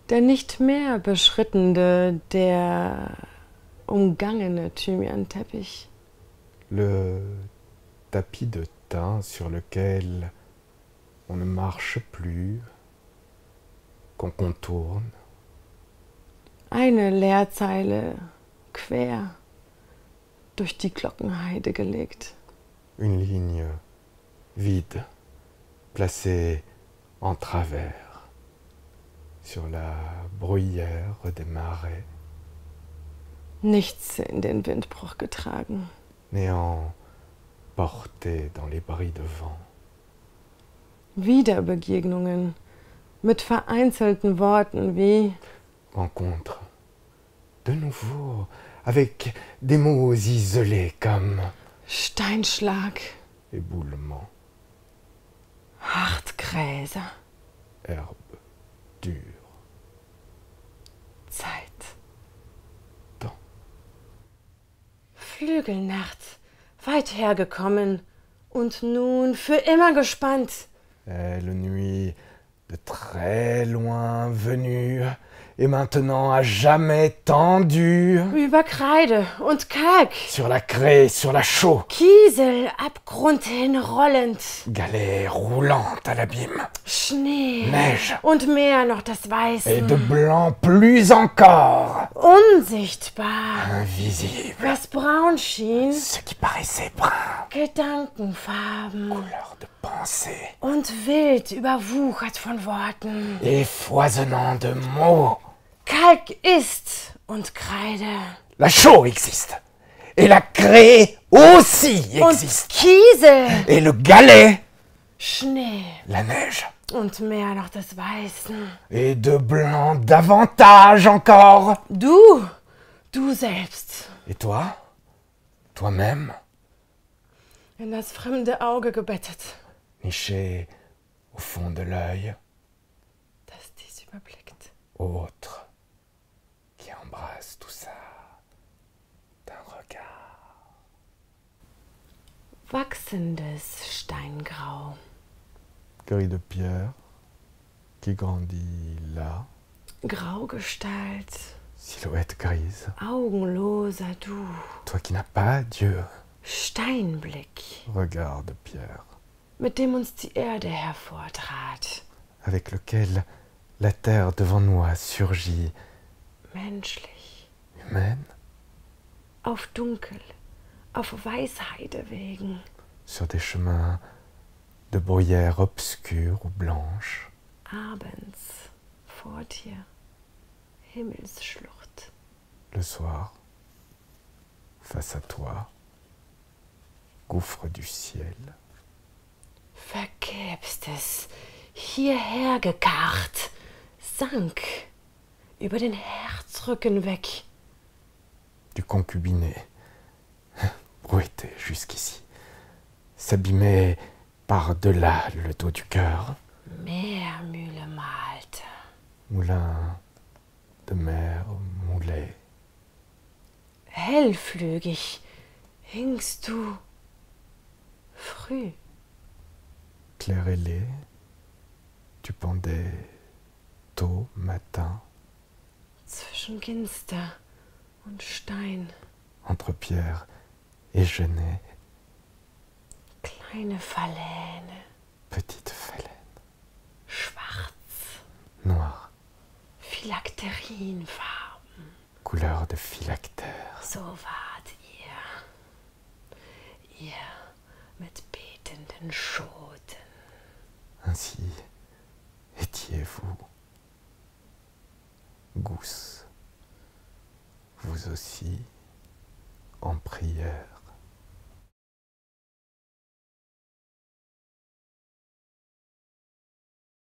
Der nicht mehr beschrittene, der umgangene Thymianteppich. Le tapis de thym sur lequel on ne marche plus, qu'on contourne. Eine Leerzeile quer durch die Glockenheide gelegt. Une ligne vide, placée en travers, sur la bruyère des marais. Nichts in den Windbruch getragen. Néant porté dans les bris de vent. Wiederbegegnungen mit vereinzelten Worten wie Rencontre de nouveau avec des mots isolés comme Steinschlag, éboulement, Hartgräser, herbe dure, Zeit. temps. Flügelnacht, weit hergekommen und nun für immer gespannt. Elle nuit de très loin venue et maintenant à jamais tendue Über Kreide und Kalk, sur la craie, sur la chaux, Kiesel Abgrund hin rollend, galets roulante à l'abîme, Schnee neige und mehr noch das et Weiße, de blanc plus encore, unsichtbar, invisible, das braun schien, ce qui paraissait brun, Gedankenfarben couleur de pensée und wild überwuchert von Worten. et foisonnant de mots. Kalk ist und Kreide La chaux existe et la craie aussi und existe Kiesel, et le galet, Schnee la neige und mehr noch das Weiße. et de blanc davantage encore. Du selbst, Et toi, toi-même, in das fremde Auge gebettet, niché au fond de l'œil, das dies überblickt. autre qui embrasse tout ça d'un regard. Wachsendes Steingrau, Gris de pierre qui grandit là, Graugestalt, silhouette grise. augenloser Du, Toi qui n'as pas Dieu, Steinblick, regard de pierre, mit dem uns die Erde hervortrat, avec lequel la terre devant nous a surgi, menschlich, humaine, auf Dunkel, auf Weißheidewegen, sur des chemins de bruyère obscure ou blanche, abends vor dir, Himmelsschlucht, le soir, face à toi, gouffre du ciel. vergebstes, hierher gekarrt, sank über den Herzrücken weg, Du concubiné, brouetté jusqu'ici, s'abîmait par-delà le dos du cœur, Meermühle malte, moulin de mer moulé, hellflügig hingst du früh, clair ailé, tu pendais tôt matin, zwischen Ginster und Stein, entre pierre et genêt, kleine Verlähne, petite phalène, schwarz, noire, Phylakterienfarben. couleur de phylactère. So wart ihr mit betenden Schoten. Ainsi étiez-vous, gousses, vous aussi, en prière.